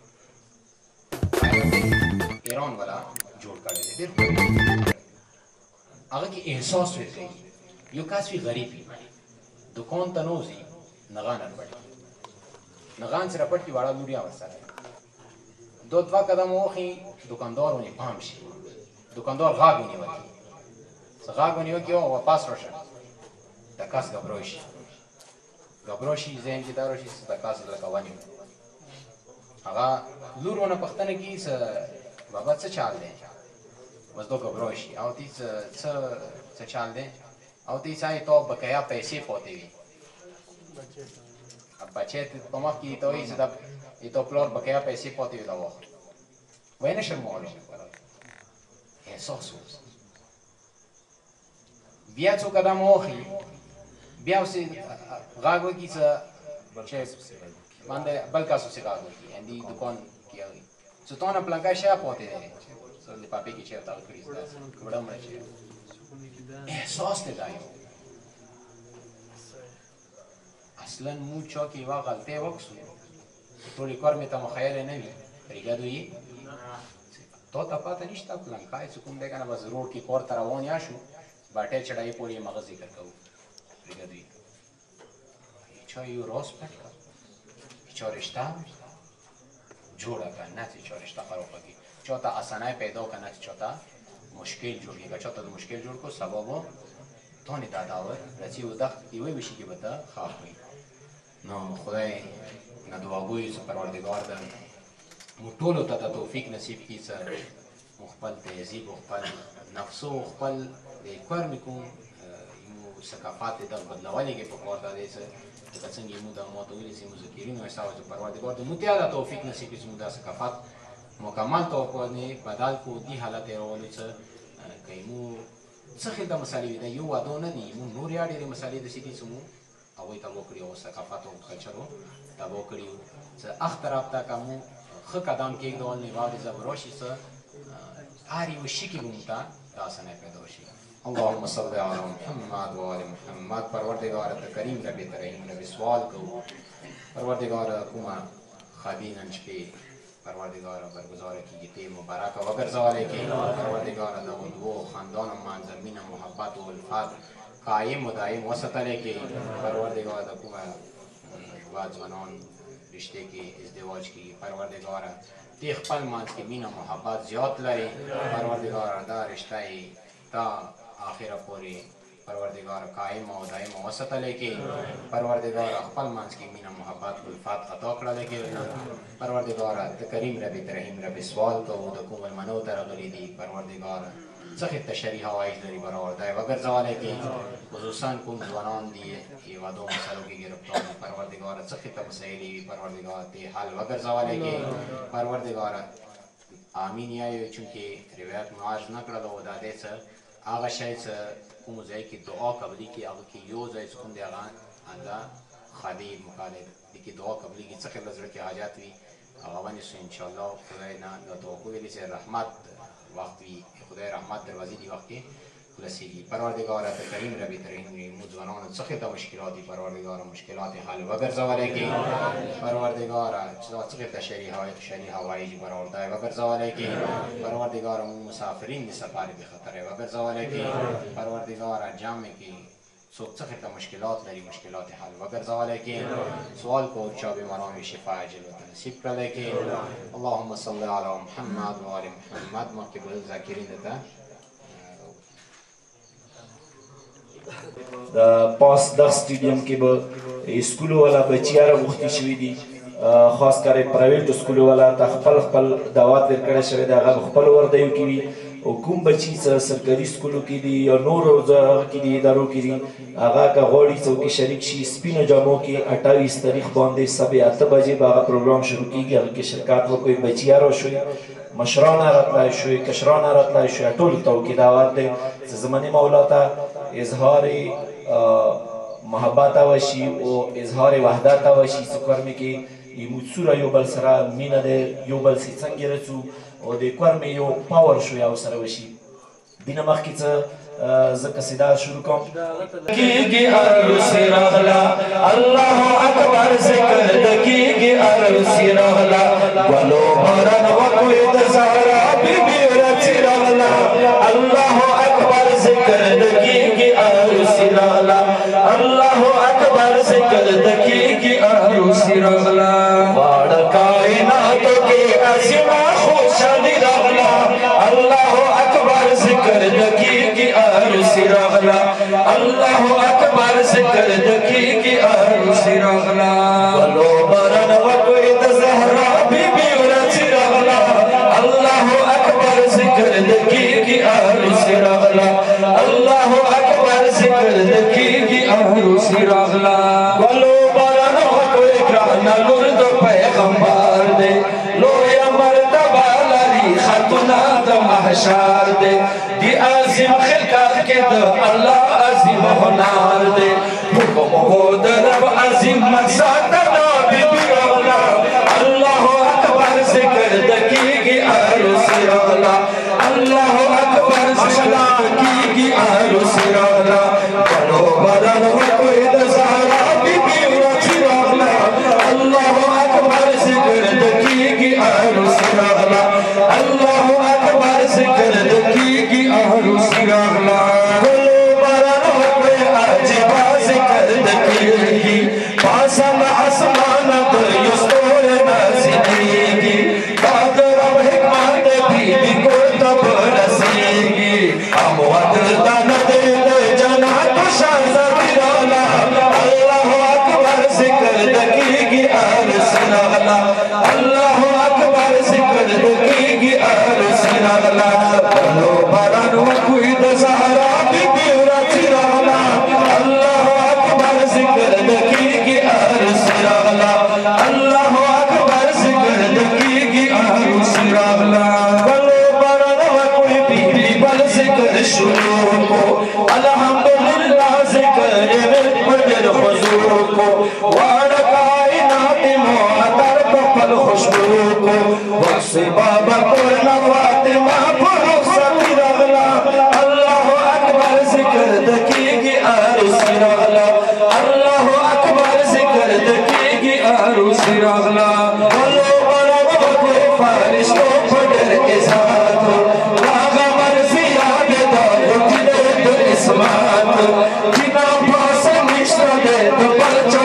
ایران والا جوړ کړی دی ډېر هغه کې احساس ورکوي یو کس وي غریب وي دوکان ته نه وځي نغان رپټ نغان سره پټ کي واړه لوریا ورسره دو دوه قدم واخلي دوکاندار ونې پام شي دوکاندار غاګ ونیول څه غاګ ونیول کې او واپس راشه د کس ګبرو شي ګبرو شي ذهن کې دا راشي چې د کس لکه ونیو هغه لور ونه پښتنه کې څه بابا څه چال دی بس دو ګبرو شي او تی څه څه چال دی او تی څه تو بقایا پیسې پوتې وي بچه په مخ کې ته وایي چې دا ته پلور بقایا پیسې پوتې وي دا وخت وای نه شرمولو احساس اوس بیا څو قدم واخلي بیا اوسې غاګ وکړي څه چې باندې بل کاسو څه غاګ وکړي اندي دکان کې هغې څه تونه پلنګا شی پوتې دی څه د پاپې کې چېرته کړي داسې وړه مړه چې احساس دی دا یو اصلا مو چا کې یوه غلطۍ وکړو ټولې کار مې ته مخیله نه وي پرېږدو یې تا ته پاته نشته پلنګای څه کوم دی که نه بس روډ کې کار ته روان یا شو باټۍ چړایې پورې یې مغه ذکر کوو پرېږدو یې چا یو راز پټ کړه چا رشته جوړه کړه نه چې چا رشته خرابه کړي چا ته اسانۍ پیدا کړه نه چې چا ته مشکل جوړ کړي که چا ته د مشکل جوړ کړو سبا به تانې دا داور راځي و دخت یوې وشي کې به ته ښه وي نو خدای نه دعاګویو چې پروردګار د موږ ټولو ته د توفیق نصیب کړي چې موږ خپل تهذیب او خپل نفسو خپل د کار میکوم یو ثقافت د بدلولو کې پکار ده چې لکه څنګه موږ د معتویل سي مذکرین او اساس پروردګار د موږ ته د توفیق نصیب کړي چې موږ د ثقافت مکمل طور باندې بدل کو دي حالت راولو چې کایمو څه خل د مسالې د یو وادو نه دي موږ نور یا ډېرې مسالې د سيتي سمو او ته وکړي او ثقافت او کلچر ته وکړي چې اخ طرف ته کوم خ قدم کې ډول نه واده زبروشي څه هاري وشي کې مونږه تاسو نه پیدا شي اللهم صل علی محمد و آل محمد پروردگار کریم رب کریم نبی سوال کو پروردگار کومه خابینن شپې پروردگار برگزار کی ته مبارک و برزاله کی پروردگار د دو خاندان من زمین محبت و الفت قائم و دائم وسطله کی پروردگار د کومه واجبانان رشته کی ازدواج کی پروردگار تی خپل مانس کی مینا محبت زیات لري پروردگار دا رشته تا آخره پوری پروردگار قائم او دائم وسطله کی پروردگار خپل مانس کی مینا محبت الفت عطا کړل کی پروردگار د کریم رب رحیم رب سوال کو د کوم منو تر غلی دی پروردگار څخه تشریح وایي لري برابر دی وګر زواله کی خصوصا کوم ځوانان دی یو دو مسلو کې گرفتار پروردگار څخه تمسیلی پروردگار ته حل وګر زواله کی پروردگار امین یا چونکه روایت معاش نه کړل او د دې څخه هغه شی چې کوم ځای کې دعا قبلي کې هغه کې یو ځای څخه دی هغه الله خدای مخالف دي کې دعا قبلي کې څخه لزر کې حاجات وي هغه باندې ان شاء الله خدای نه د توقع ویلي چې رحمت وخت وي خدای رحمت دروازې دی وخت کې رسیږي پروردگار کریم رب کریم مو ځوانان څخه د مشکلات پروردگار مشکلات حل وګرځولای کې پروردگار څخه د شریعه شریعه وایي پروردگار وګرځولای کې پروردگار مو مسافرین د سفر به خطر وګرځولای کې پروردگار جامع کې څوک څخه د مشکلات لري مشکلات حل وګرځولای کې سوال کو چا به مرام شفا عاجل نصیب کړل کې اللهم صل علی محمد و آل محمد مکتوب ذاکرین ته د پاس د سټیډیم کې به سکول والا بچیاره وختي شوی دي خاص کر پرایویټ سکول والا ته خپل خپل دعوت ورکړی شوی دی هغه خپل وردیو کې وي او کوم بچی څه سرکاري سکولو کې دي یا نورو ځایو کې دي ادارو کې دي هغه که غواړي څوک شریک شي سپینو جامو کې اټاویس تاریخ باندې سبې اته بجې به هغه پروګرام شروع کېږي هغه کې شرکت وکړئ بچیان راشئ مشران راتلای شوی کشران راتلای شوی ټولو ته وکړي دعوت دی چې زمانې مولا ته اظهار محبت وشي او اظهار وحدت وشي څه کورمې کې یموڅوره یو بل سره مینه دی یو بل سي څنګه رسو او د کورمې یو پاور شو یو سره وشي دینه مخکې څه زه قصیده شروع کوم کېږي عروسي راغله الله اکبر ذکر د کېږي عروسي راغله ګلو باران وکړې د زهرا بیبي رچې راغله الله اکبر ذکر د کېږي عروسي راغله الله اکبر ذکر د کېږي عروسي راغله واړه کائناتو کې عظیمه خوشالي راغله الله اکبر ذکر د کېږي عروسي راغله الله اکبر ذکر د کېږي عروسي راغله ګلو باران وکړې د زهرا بیبي ورځې راغله الله اکبر ذکر د کېږي عروسي راغله الله اکبر ذکر د کېږي عروسي راغله ګلو باران وکړې ګرانه لور د پیغمبر دی لویه مرتبه لري خطونه د محشر دی دی عظیم خلقت کې د الله عظیم هنر دی حکم هو د رب عظیم مقصد د بیبي راغله الله اکبر ذکر د کېږي عروسي راغله الله اکبر ذکر د کېږي عروسي راغله ګلو باران وکړې د زهرا بیبي ورځې راغله الله اکبر ذکر د کېږي عروسي راغله الله اکبر ذکر د کېږي عروسي راغله ګلو باران وکړې عجیبه ذکر د کېږي پاسم اسمانه د یو ستوری نازلېږي دا د رب حکمت بیبي کور ته به رسېږي اموات ته نه دی د جنت شهزادي راغله الله اکبر ذکر د کېږي عروسي راغله الله اکبر ذکر د کېږي عروسي راغله ګلو باران وکړې د زهرا بیبي ورځې راغله الله اکبر ذکر د کېږي عروسي راغله الله اکبر ذکر د کېږي عروسي راغله ګلو باران وکړې بیبي بل ذکر شروع کو الحمدلله ذکر یې په ډېر حضور کو واړه کائنات مو اتر په خپل خوشبو کو وخت بابا کور نه فاطمه په رخصت راغله الله اکبر ذکر د کېږي عروسي راغله الله اکبر ذکر د کېږي عروسي راغله ګلو باران وکړې فرشتو په ډېر عزت هغه مرضي یاد ده د اسمات کینا پاس نشته ده د بچو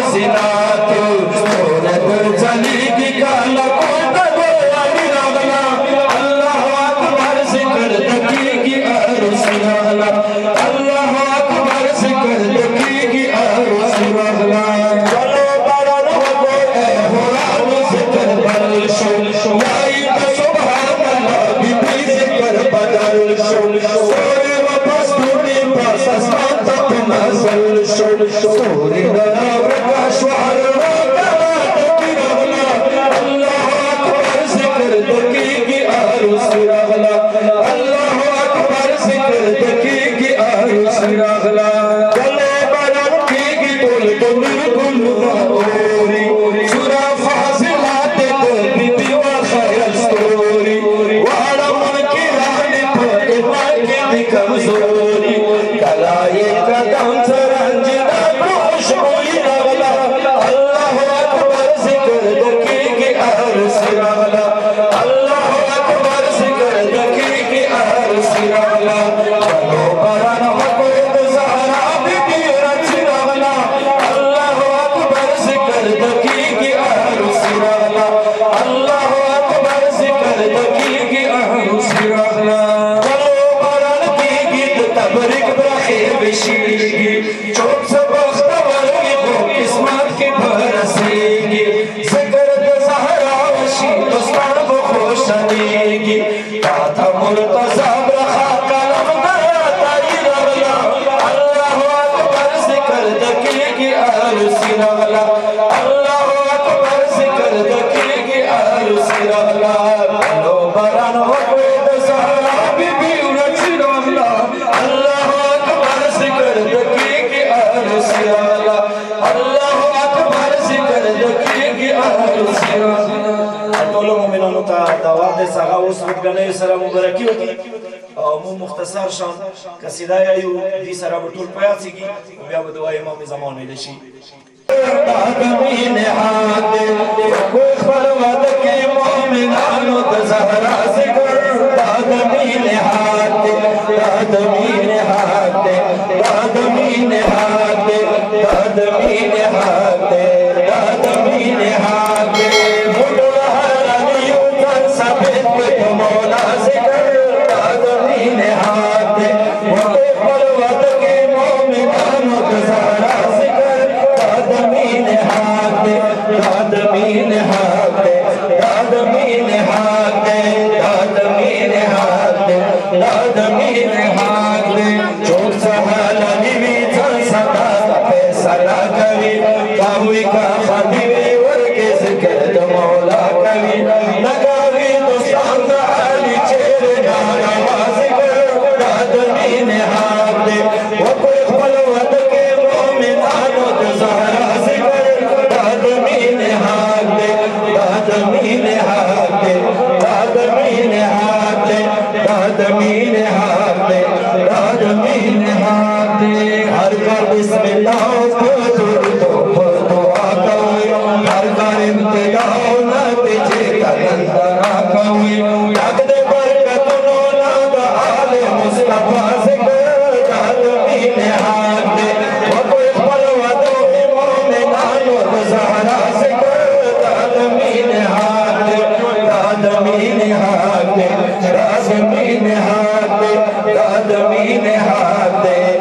فضیلات ستوره د ځلېږي کاله کوټه ګویاني راغله الله اکبر ذکر د کېږي عروسي راغله الله اکبر ذکر د کېږي عروسي راغله ګلو باران وکړې هورانو ذکر بل شو وایي د سبحان الله بیبي ذکر بدل شو ستوري واپس ټولې پاس اسمان ته په نزل شو ستوري د ورکه شو هرړه ټکي راغله الله اکبر ذکر د کېږي عروسي راغله الله اکبر ذکر د کېږي عروسي راغله ګلو باران کېږي ټول د ګلونه اوري سوره فاضلات د بیبي و خیال ستوري واړه منکران په ایمان کې دي کمزوري کله یې قدم سرنجیده کړو خوشبويي راغله الله اکبر ذکر د کېږي عروسي راغله الله اکبر ذکر د کېږي عروسي راغله ګلو باران وکړې د زهرا بیبي ورځې راغله الله اکبر ذکر د کېږي عروسي راغله الله اکبر ذکر د کېږي عروسي راغله ګلو باران کېږي د تبریک برخې وشيږي چوک څه بختور وي خو قسمت کې به رسېږي ذکر د زهرا وشي دوستان به خوشحالېږي تا ته مرتضی सिराला अल्लाह अकबर जिक्र दकीगी अहल सिराला ټولو مومنانو ته د واده څنګه اوس مدګنې سره مبارکي وکړي او مو مختصر شان قصیده یو دې سره به ټول پیاڅيږي بیا به دعا امام زمان ویل شي آدمی نهاد کوئی خلوت کے مومنانو د زهرا ذکر آدمی نهاد آدمی نهاد آدمی نهاد آدمی نهاد آدمی نهاد مولا ذکر آدمی نهاد موٹے خلوت کے مومنانو د زهرا ذکر آدمی نهاد آدمی نهاد آدمی نهاد آدمی نهاد آدمی نهاد چوک سہالا نیوی تھا صدا فیصلہ کوي کاوی کا خدیوی ورگی ذکر د مولا کوي لگاوی دوستان علی چیر نواز کر آدمی نهاد وکوی خلوت کے مومنانو د زهرا ذکر آدمی نهاد آدمی نهاد آدمی نهاد آدمی نهاد آدمی نهاد ہر بار بسم اللہ پڑھو تو دعا کوي ہر بار امتدا نتیجے کا نندنا کوي یاد دے برکتونو ناد آل مصطفیٰ ذکر آدمی نهاد وکوئی خلوت کے مومنانو د زهرا ذکر آدمی نهاد آدمی نهاد آدمی نهاد آدمی نهاد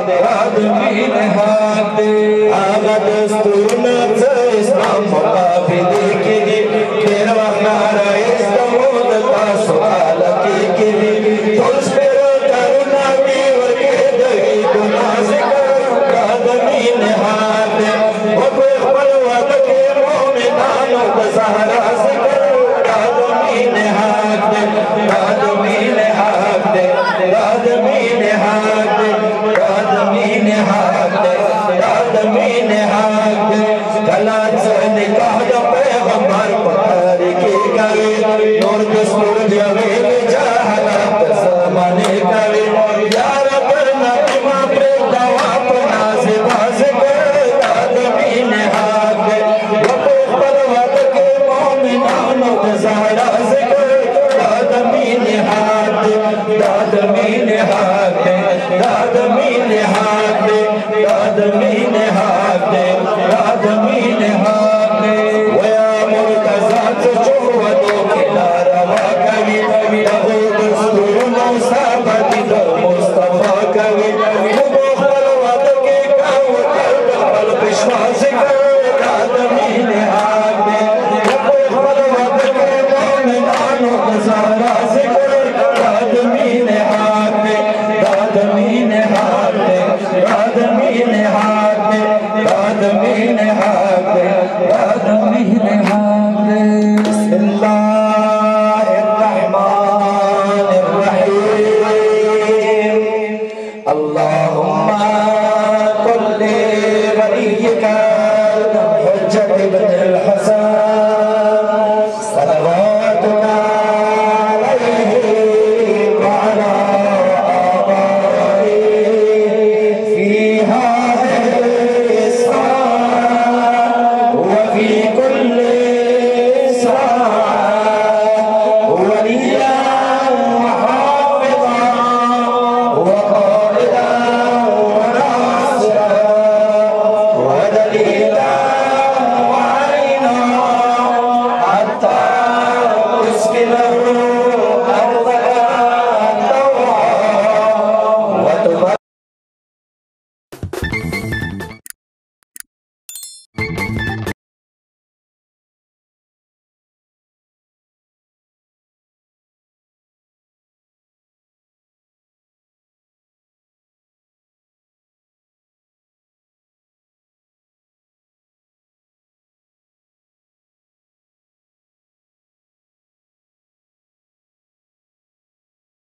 آدمی نهاد آغا دستورنا تا اسلام مقابلی کی دی دیر وقت نارا اسلام دتا سوال کی کی دی تلس پر کرونا بیور کے دوی دنا ذکر آدمی نهاد وکوئی خلوت کے مومنانو د زهرا ذکر آدمی نهاد آدمی نهاد آدمی نهاد آدمی نهاد آدمی نهاد کلا نکاح دا پیغمبر پتھر کی کوي نور دستور دیویل جاہلات زمانے کوي یا رب نبی ما پر دوا پنا زبا ذکر آدمی نهاد وکوئی خلوت کے مومنانو د زهرا ذکر آدمی نهاد آدمی نهاد آدمی نهاد آدمی نهاد آدمی نهاد ویا مرتضی چودو کلا روا کوي دغو دستورونو ثابت د مصطفیٰ کوي خو خلوت کې کاو تر خپل پښوا ذکر آدمی نهاد خلوت کې مومنانو د زهرا ذکر آدمی نهاد آدمی نهاد آدمی نهاد آدمی نهاد آدمی نهاد